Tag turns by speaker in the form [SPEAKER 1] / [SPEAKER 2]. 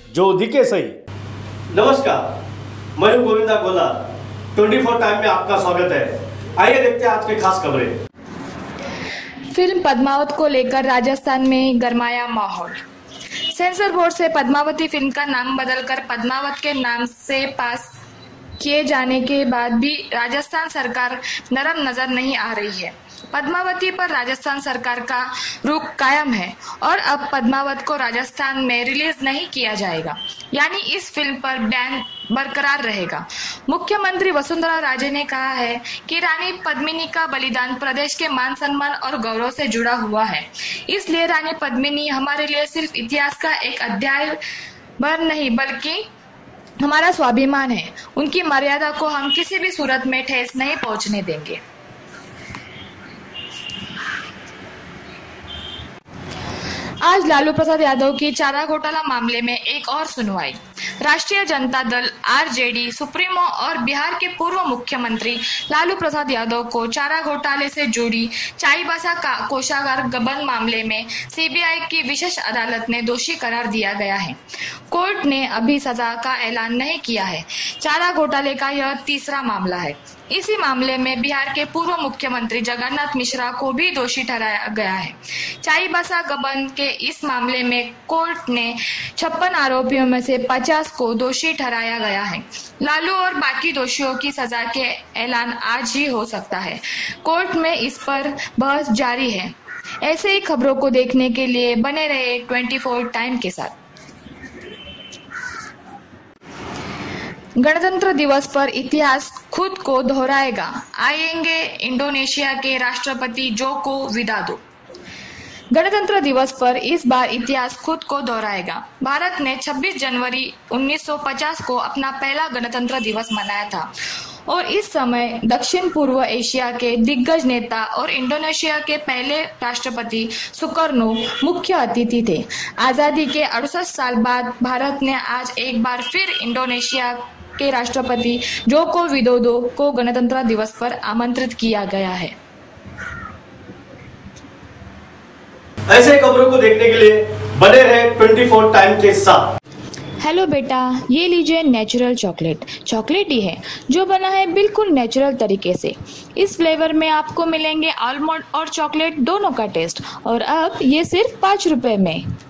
[SPEAKER 1] जो दिखे सही। नमस्कार, मैं हूं गोविंदा गोला। 24 टाइम में आपका स्वागत है। आइए देखते हैं आज की खास खबरें।
[SPEAKER 2] फिल्म पद्मावत को लेकर राजस्थान में गरमाया माहौल। सेंसर बोर्ड से पद्मावती फिल्म का नाम बदलकर पद्मावत के नाम से पास किए जाने के बाद भी राजस्थान सरकार नरम नजर नहीं आ रही है। पद्मावती पर राजस्थान सरकार का रुख कायम है और अब पद्मावत को राजस्थान में रिलीज नहीं किया जाएगा, यानी इस फिल्म पर बैन बरकरार रहेगा। मुख्यमंत्री वसुंधरा राजे ने कहा है कि रानी पद्मिनी का बलिदान प्रदेश के मान सम्मान और गौरव से जुड़ा हुआ है, इसलिए रानी पद्मिनी हमारे लिए सिर्फ इतिहास का एक अध्याय भर नहीं बल्कि हमारा स्वाभिमान है। उनकी मर्यादा को हम किसी भी सूरत में ठेस नहीं पहुंचने देंगे। आज लालू प्रसाद यादव की चारा घोटाला मामले में एक और सुनवाई। राष्ट्रीय जनता दल आरजेडी सुप्रीमो और बिहार के पूर्व मुख्यमंत्री लालू प्रसाद यादव को चारा घोटाले से जुड़ी चाईबासा कोषागार गबन मामले में सीबीआई की विशेष अदालत ने दोषी करार दिया गया है। कोर्ट ने अभी सजा का ऐलान नहीं किया है। चारा घोटाले का यह तीसरा मामला है। इसी मामले में बिहार के पूर्व मुख्यमंत्री जगन्नाथ मिश्रा को भी दोषी ठहराया गया है। चाईबासा गबन के इस मामले में कोर्ट ने 56 आरोपियों में से 50 को दोषी ठहराया गया है। लालू और बाकी दोषियों की सजा के ऐलान आज ही हो सकता है। कोर्ट में इस पर बहस जारी है। ऐसे ही खबरों को देखने के लिए बने रहे 24 टाइम के साथ। गणतंत्र दिवस पर इतिहास खुद को दोहराएगा, आएंगे इंडोनेशिया के राष्ट्रपति जोको विदोदो। गणतंत्र दिवस पर इस बार इतिहास खुद को दोहराएगा। भारत ने 26 जनवरी 1950 को अपना पहला गणतंत्र दिवस मनाया था और इस समय दक्षिण पूर्व एशिया के दिग्गज नेता और इंडोनेशिया के पहले राष्ट्रपति सुकर्नो मुख्य अतिथि थे। आजादी के 68 साल बाद भारत ने आज एक बार फिर इंडोनेशिया के राष्ट्रपति जोको विदोदो को गणतंत्र दिवस पर आमंत्रित किया गया है।
[SPEAKER 1] ऐसे खबरों को देखने के लिए बने रहे 24 टाइम के साथ।
[SPEAKER 2] हेलो बेटा, ये लीजिए नेचुरल चॉकलेट। चॉकलेट ही है जो बना है बिल्कुल नेचुरल तरीके से। इस फ्लेवर में आपको मिलेंगे आलमंड और चॉकलेट दोनों का टेस्ट, और अब ये सिर्फ 5 रुपए में।